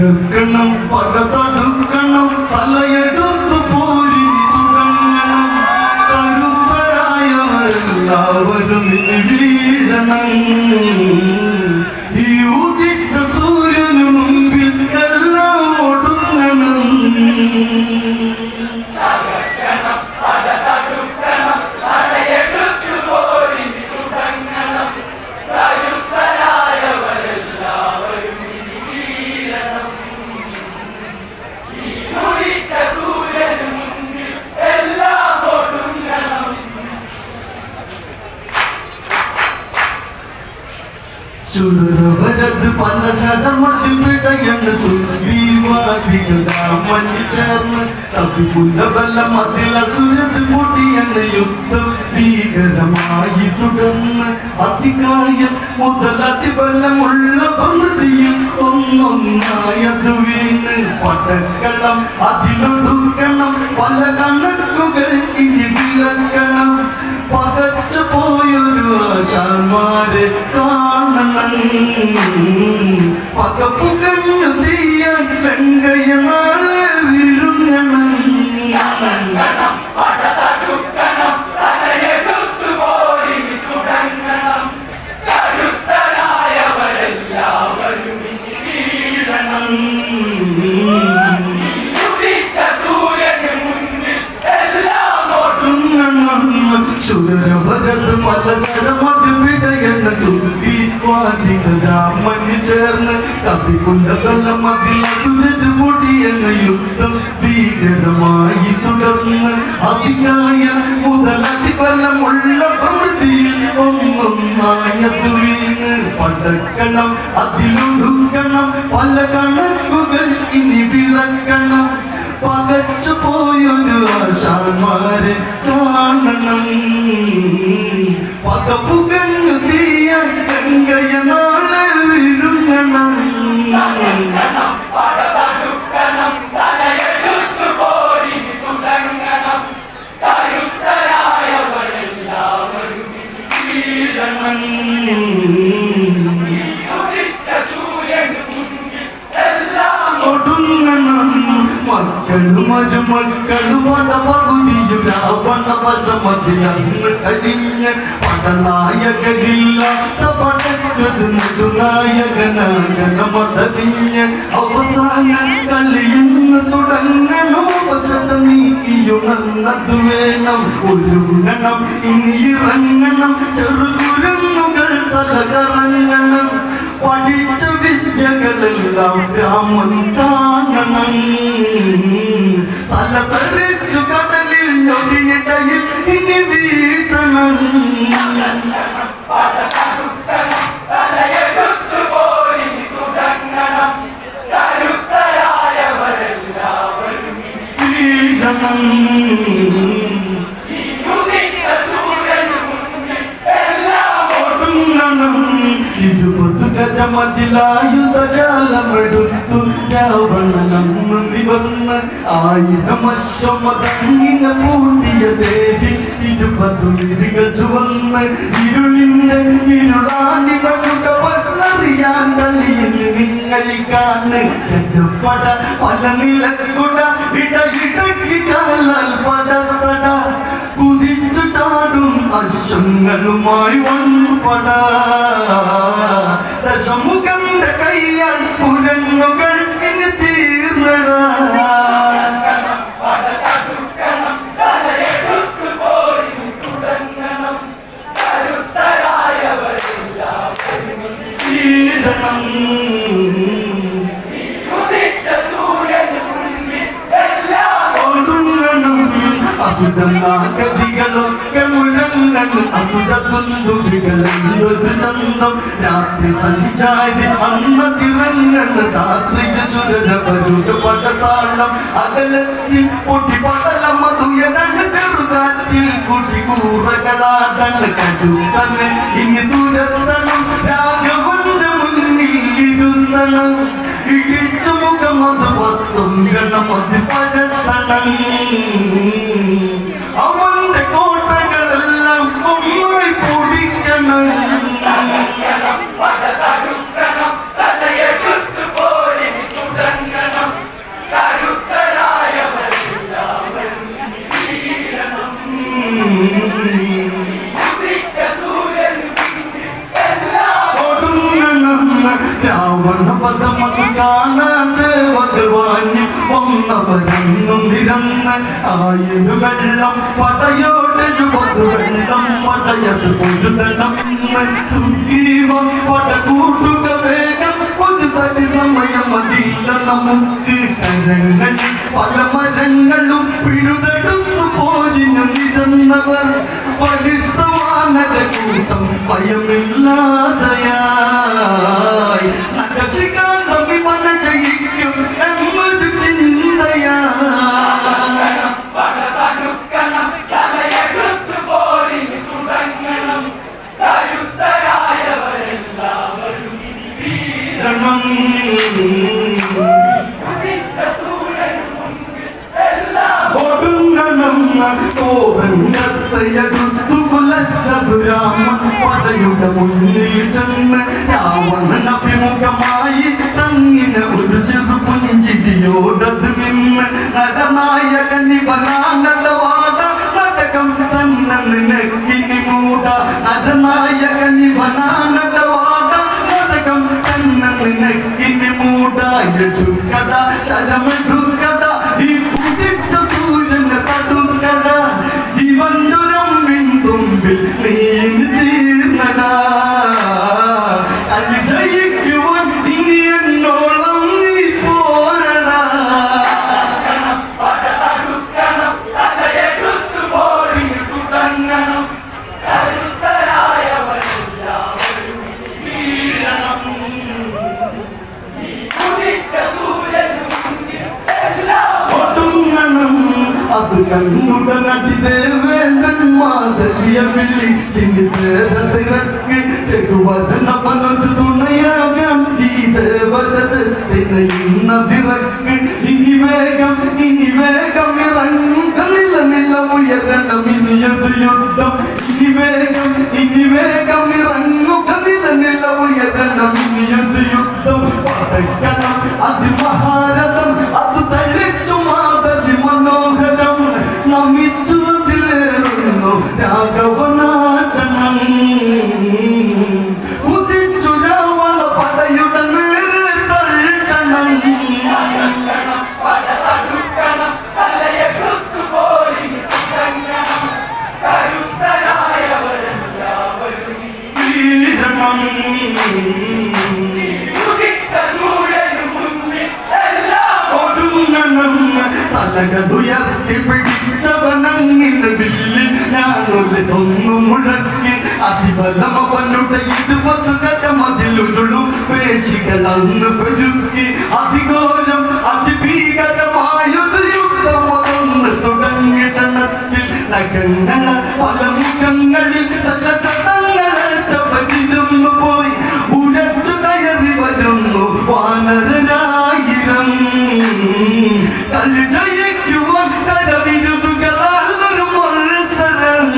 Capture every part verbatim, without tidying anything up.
തകർക്കണം പടതടുക്കണം തലയെടുത്തു പോരിനി തുടങ്ങണം കരുത്തരായവരെല്ലാവരും ഇനി വീഴണം ഈ ഉദിച്ച സൂര്യനു മുമ്പിൽ എല്ലാം ഒടുങ്ങണം ചുടരവരത് പല ശതമതിൽ പിടയണ് സുഗ്രീവാദികൾ രാമന് ചേർന്ന് കവിപുല ബലം അതിൽ അസുരത് പൊടിയണ് യുദ്ധം ഭീകരമായി തുടർന്ന് അതികായ മുതൽ അതിബലമുള്ള പ്രകൃതിയിൽ ഒന്നൊന്നായത് വീണ് പടക്കണം അതിലൊടുക്കണം പല കണക്കുകൾ ഇനി വിലക്കണം പകച്ചു പോയൊരു ആശാന്മാരെ കാണണം പകപ്പുകഞ്ഞു തീയാൻ വെങ്കയ്യ നാളെ വിഴുങ്ങണം ചുടരവരത് പല ശരമതിൽ പിടയണ സുഗ്രീവാദികൾ രാമന് ചേർന്ന് കവികുല ബലം അതിൽ അസുരര് പൊടിയണ യുദ്ധം ഭീകരമായി തുടർന്ന് അതികായ മുതൽ അതിബലമുള്ള പ്രകൃതിയിൽ ഒന്നൊന്നായത് വീണ് പടക്കണം അതിലൊടുക്കണം പല കണക്കുകൾ ഇനി വിളക്കണം പകച്ചു പോയൊരു ആശാന്മാരെ കാണണം പകപ്പുകഞ്ഞു തീയാൻ വെങ്കയ്യ നാളെ വിഴുങ്ങണം മക്കളും മരുമക്കളും പടപകുതിയും രാവണ പശമതിലന്ന് കഴിഞ്ഞ് പടനായകരില്ലാത്ത പടക്കൊരു നെടുനായകനാകണമടവിഞ്ഞ് അവസാന കളിയിന്ന് തുടങ്ങണം വശത നീക്കിയുണർന്നത് വേണം ഒരുങ്ങണം ഇനി ഇറങ്ങണം ചെറുകുരങ്ങുകൾ തലകറങ്ങണം പഠിച്ച വിദ്യകളെല്ലാം രാമൻ കാണണം തല തെറിച്ചു കടലിൽ നദിയിടയിൽ ഇനി വീട്ടണം വീഴണം ഇരുപത് ഗജമതിലായുധജാലമെടുത്തു രാവണനന്ന് നിവർന്ന് ആയിരം അശ്വമതങ്ങിനെ പൂട്ടിയ ദേവി ഇരുപതു മിരുകൾ ചുവന്ന് ഇരുളിന്റെ ഇരുളാണ്ടി പകുടറിയാൻ കളിയെന്ന് നിങ്ങൾ കാണ് ഗജപ്പട പല നിലക്കുട ഇടയിടക്കി കാലാൽ പടത്തട കുതിച്ചു ചാടും അശ്വങ്ങളുമായി വൻപട ദശമുഖന്റെ കയ്യാൽ പുരങ്ങുകൾ ഇനി തീർന്നടാ വീഴണം അസുരനാഗതികളൊക്കെ മുഴങ്ങണ് അസുരതുന്തുഭികളെന്തൊരു ചന്തം രാത്രി സഞ്ചാരി അന്നതിറങ്ങണ് താത്രിക ചുരരവരുടെ പടതാളം അകലത്തിൽ പൊട്ടി പടലം അതുയരണ് ചെറുകാറ്റിൽ കുട്ടി കൂറകളാടണ് കരുത്തണ് ഇനി തുരത്തണം രാഘവന്റെ മുന്നിൽ ഇരുത്തണം ഇടിച്ചു മുഖമത് പത്തും ഗണമത് പരത്തണം അവന്റെ കോട്ടകളെല്ലാം ഒന്നായി പൊടിക്കണം പടതടുക്കണം തലയെടുത്തു പോരി തുടങ്ങണം കാണാതെ ഭഗവാന് വന്നവരെന്നും നിരന്ന് ആയിരം വെള്ളം പടയോടെഴുപത് വെള്ളം പടയത് പൊരുതണം ഇന്ന് സുഗ്രീവ പട കൂട്ടുക വേഗം ഒരു തടി സമയം അതില്ല നമുക്ക് കരങ്ങളിൽ പല മരങ്ങളും പിഴുതെടുത്തു പോരിനു നിരന്നവർ ബലിഷ്ഠവാനര കൂട്ടം ഭയമില്ലാതെയായി നഖശികാന്ത വിമന ജയിക്കും എന്നൊരു ചിന്തയാ ചതുരാമൻ പടയുടെ മുന്നിൽ ചെന്ന് രാവണൻ അഭിമുഖമായി തങ്ങിന് ഒരു ചെറു പുഞ്ചിരിയോടത് നിന്ന് നരനായകനിവനാനടവാട നാടകം തന്നെ നിനക്കിനി മൂട നരനായകനിവനാനടവാട നാടകം തന്നെ നിനക്കിനി മൂട എടുക്കട ശരമെടുക്കട ഈ പുതിച്ച സൂര്യന് തടുക്കട ഇവന്റെ തുമ്പിൽ നീ തീർന്നടാ അത് ജയിക്കുവാൻ ഇനി എന്നോളം നീ പോരടാ തുടങ്ങണം അത് കണ്ടുടനടി ദേവേന്ദ്രൻ മാതലിയ വിളി ചിന്തിത്തേരത്തിറക്ക് രഘുവരനപ്പനൊരു തുണയാകാൻ ഈ ദേവരഥത്തിന് ഇന്നതിറക്ക് ഇനി വേഗം ഇനി വേഗം ഇറങ്ങുന്നില്ല നില ഉയരണം ഇനിയൊരു യുദ്ധം ഇനി വേഗം ഇനി വേഗം ഇറങ്ങുക നില നില ഉയരണം ഇനിയൊരു യുദ്ധം പതക്കണം അതിമഹാരഥം അത് തള്ളിച്ചു മാതലി മനോഹരം നമിച്ചതിലേറുന്നു രാഘവനാട്ടണം ഉദിച്ചു രാവണ പടയുടെ നേരെ തള്ളണം വീരണം തലകതുയർത്തി പിടിച്ചവനങ്ങിന് വില്ലിൽ ഞാനൊരു ഒന്നു മുഴക്കി അതിബലമവനുടെ ഇരുപത് കരമതിലുരുളും പേശികൾ അന്ന് പെരുക്കി അതിഘോരം അതിഭീകരമായൊരു യുദ്ധം അതൊന്ന് തുടങ്ങിടണത്തിൽ നഖങ്ങള പല മുഖങ്ങളിൽ ചില ചട്ടങ്ങളേറ്റവരിരുന്നു പോയി ഉരച്ചു കയറി വരുന്നു വാനരരായിരം കല്ല് ജയിക്കുവാൻ കരവിരുതുകളാൽ ഒരു മത്സരം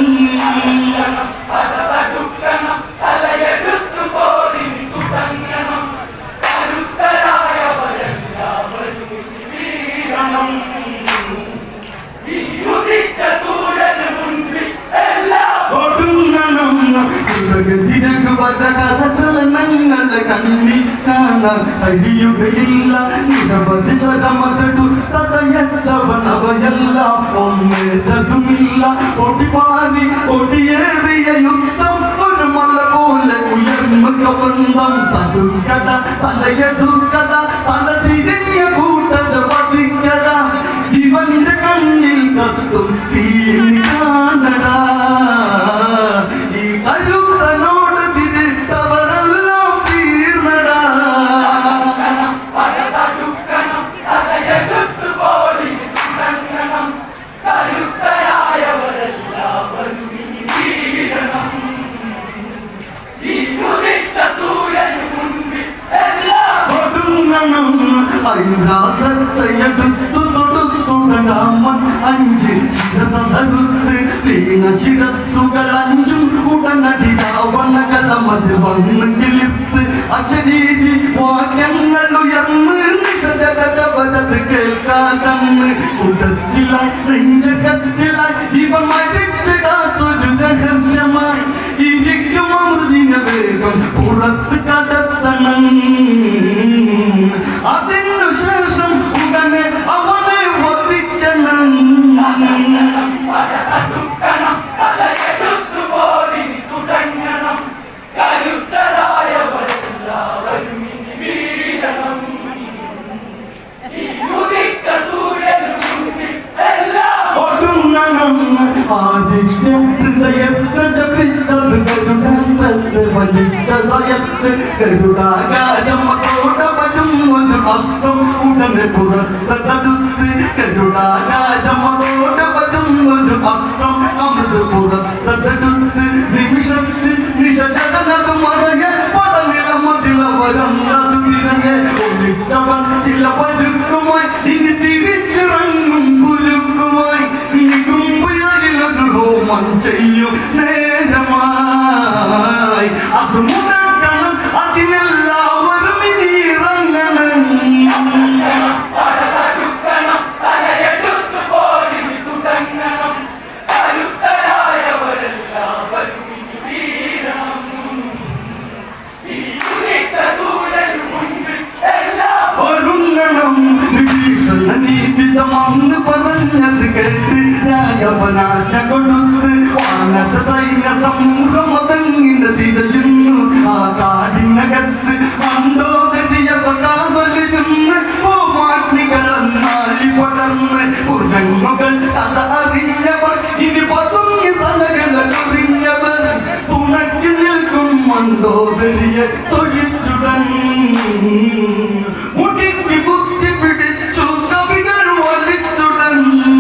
ചലനങ്ങളെ കണ്ണി കാണാൻ കഴിയുകയില്ല നിരവധി ശരമതടു തടയച്ചവനവയെല്ലാം ഒന്നേറ്റതുമില്ല ഒടിപാരി ഒടിയേറിയ യുദ്ധം ഒരു മല പോലെ ഉയർന്നു കബന്ധം തടുക്കട തലയെടുക്കട തല തിരിഞ്ഞ കൂട്ടര വധിക്കട ഇവന്റെ കണ്ണിൽ കത്തും തീനി കാണടാ ഈ കരുത്തനോട് തിരിട്ടവരെല്ലാം തീർന്നടാ ഐരാത്രത്തെയെടുത്തു തൊടുത്തുടരാമൻ അഞ്ച് ശിരസതറുത്ത് വീണ ശിരസ്സുകൾ അഞ്ചും ഉടനടി രാവണകളമത് വന്ന് കിളിത്ത് അശരീരി വാക്യങ്ങൾ ഉയർന്ന് നിശജലവരത് കേൾക്കാതന്ന് കുടത്തിലായി നെഞ്ചകത്തിലായി ഇവ മരിച്ചിടാത്തൊരു രഹസ്യമായി ഇരിക്കും അമൃതിന വേഗം പുറത്ത് കടത്തണം അതിനു ശേഷം ഉടനെ അവനെ വധിക്കണം. ആദിത്യ ഹൃദയത്തെ ജപിച്ചത് ഗരുഡാസ്ത്രത്തെ വലിച്ചതയച്ച് ഗരുഡാകാരമത്തോടെ വരും ഒരു അസ്ത്രം ഉടനെ പുറത്തെടുത്ത് ഗരുഡാകാരമത്തോടെ വരും ഒരു അസ്ത്രം അമൃത് പുറത്തെടുത്ത് നിമിഷത്തിൽ നിശജനത് മറയെ പടനില മതിലവരന്നത് നിറയെ ഒളിച്ചവൻ ചില പരുക്കുമായി ഇനി തിരിച്ചിറങ്ങും കുരുക്കുമായി ഹോമം ചെയ്യും നേരമായി അത് മുടക്കണം അതിനെല്ലാവരും ഇറങ്ങണം. ഒരുങ്ങണം വിഭീഷണ നീതിതമെന്ന് പറഞ്ഞത് കേട്ട് രാഘവനാട്ട കൊടുത്ത് വാനത്ത സൈന്യ സമൂഹം അതങ്ങിന് തിരയുന്നു. ആ കാടിനകത്ത് മണ്ടോദരിയവ കാവലിരുന്ന് പൂമാഗ്നികളെന്നാലി പടർന്ന് കുരങ്ങുകൾ അത് അറിഞ്ഞവർ ഇനി പതുങ്ങി തലകള കുറിഞ്ഞവർ തുണക്കി നിൽക്കും മണ്ടോദരിയെ തൊഴിച്ചുടൻ. മുടിക്ക് കുത്തി പിടിച്ചു കവികൾ വലിച്ചുടൻ.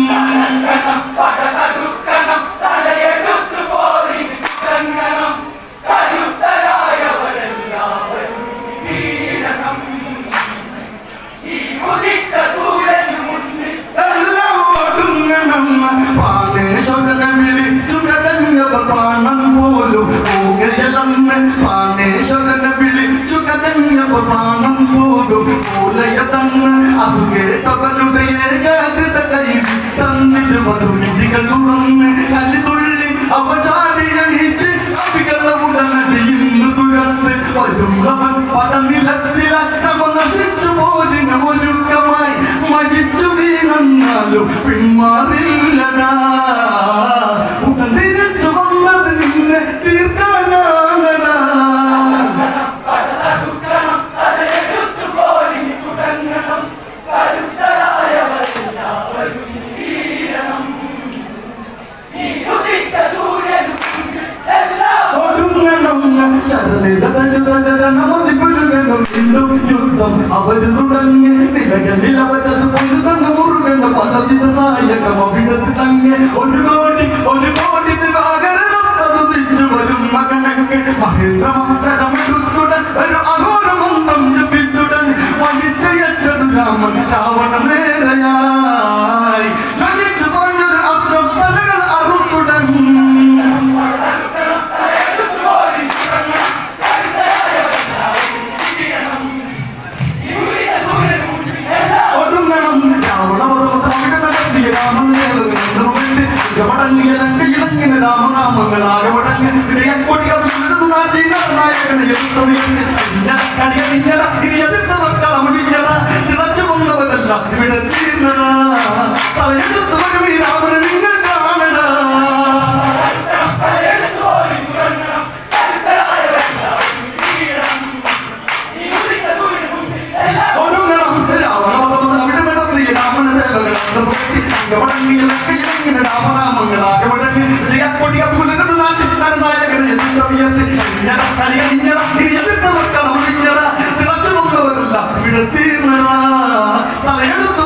പ്രാണേശ്വരനെ വിളിച്ചു കരഞ്ഞവർ പ്രാണൻ പോലും പോകയലെന്ന്. പ്രാണേശ്വരനെ വിളിച്ചു കരഞ്ഞവർ പ്രാണൻ പോലും പോലയതെന്ന്. അത് കേട്ടവരുടെ ഏകാഗ്രത കൈ തന്നിരുപതു മിഴികൾ തുറന്ന് കലിതുള്ളി അവ ചാടിയണീറ്റ് കവികളെ ഉടനടി ഇന്ന് തുരത്ത് വരുന്നവൻ പടനിലത്തിൽ അക്രമ നശിച്ചു പോതിന് ഒരുക്കമായി മരിച്ചു വീണെന്നാലും പിന്മാറില്ലടാ. ഉടൻ തിരിച്ചു വന്നത് നിന്നെ തീർക്കാനാണടാ. യുദ്ധം അവര് തുടങ്ങി നിലകളിൽ അവരത് പൊരുതങ്ങ് മുറുകണ്ട പലവിധ സായകം അവിടത്ത് തങ്ങി ഒരു കോടി ഒരു കോടി ദിവാകരനത് തിരിച്ചു വരും മകനക്ക് മഹേന്ദ്രമച്ചരമെടുത്തുടൻ ഒരു അഘോരമന്ത്രം ജപിച്ചുടൻ വലിച്ചയച്ചതു രാമൻ രാവണ നേരെയായി കളിച്ചു പറഞ്ഞൊരു അസ്ത്രം തലകൾ അറുത്തുടൻ. ഇളങ്ങിയ രാമനാമങ്ങൾ ആകമടങ്ങ് നാട്ടി നായകനെ തിളച്ചു വന്നവരല്ല ഇവിടെ തീർന്നടാ. തലയെടുത്ത് വരും ഈ രാമനെ നിങ്ങൾ കാണടാ. ഒരുങ്ങണം രാവണവധം അവിടെ നടത്തിയ രാമന ദേവകൾ ഇങ്ങനെ രാമനാമങ്ങൾ ആകമടങ്ങ് ജയക്കൊടിയ പുലരത് നാട്ടി നായകനെ തിളച്ചു വന്നവരല്ല ഇവിടെ തീർന്നടാ. തലയെടുത്ത്